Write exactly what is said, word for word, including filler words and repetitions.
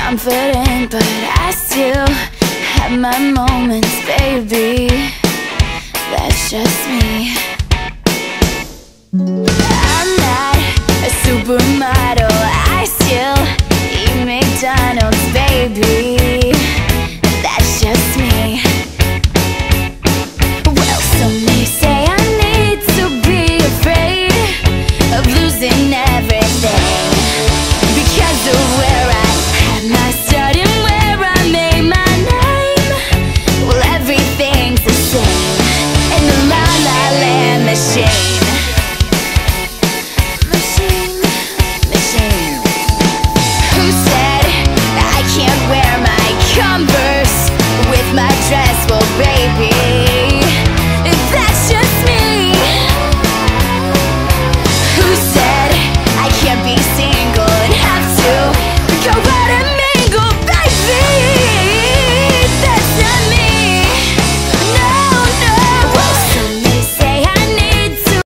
confident, but I still have my moments, baby. That's just me. I'm not a supermodel, I still eat McDonald's, baby.